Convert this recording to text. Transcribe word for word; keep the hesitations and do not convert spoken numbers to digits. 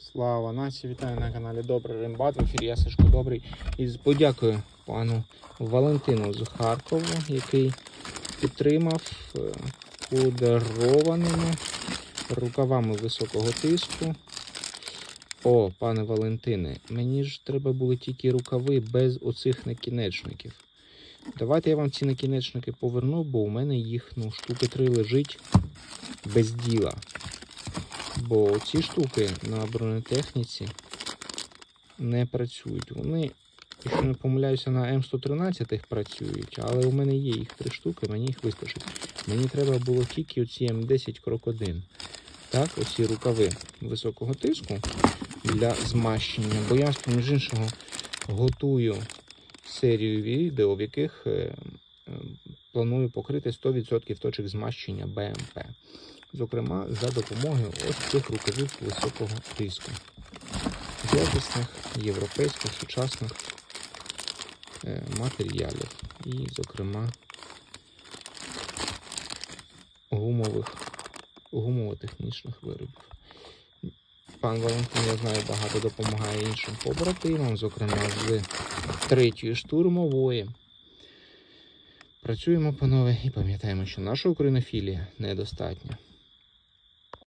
Слава нації, вітаю на каналі Добрий Римбат. В ефірі я Сашко Добрий. І подякую пану Валентину з Харкова, який підтримав подарованими рукавами високого тиску. О, пане Валентине, мені ж треба були тільки рукави без оцих накінечників. Давайте я вам ці накінечники поверну, бо у мене їх, ну, штуки три лежить без діла. Бо ці штуки на бронетехніці не працюють. Вони, якщо не помиляюся, на М сто тринадцять працюють, але у мене є їх три штуки, мені їх вистачить. Мені треба було тільки оці М десять крок один. Так, оці рукави високого тиску для змащення. Бо я, поміж іншого, готую серію відео, в яких е, е, планую покрити сто відсотків точок змащення Б М П. Зокрема, за допомогою ось цих рукавів високого тиску. З якісних, європейських, сучасних е, матеріалів. І, зокрема, гумових, гумово-технічних виробів. Пан Валентин, я знаю, багато допомагає іншим побратимам, зокрема з третьої штурмової. Працюємо, панове, і пам'ятаємо, що наша українофілія недостатня.